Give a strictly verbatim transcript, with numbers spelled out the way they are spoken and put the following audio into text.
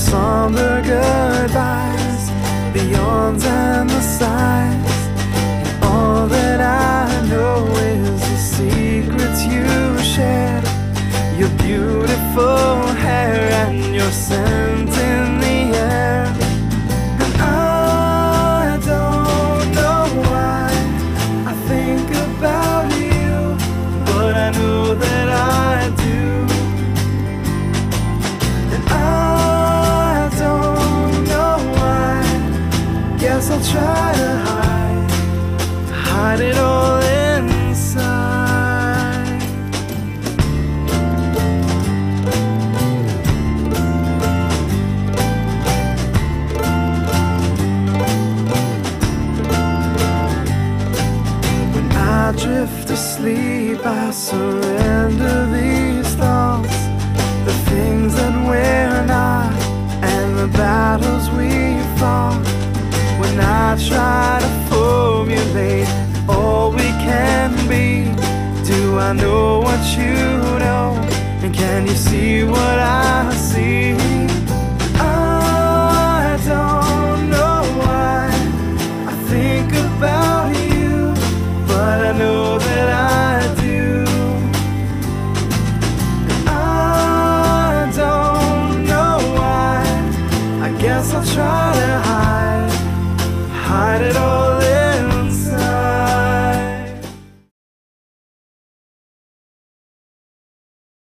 somber goodbyes, the yawns and the sighs. And all that I know is the secrets you shared, your beautiful hair and your sentence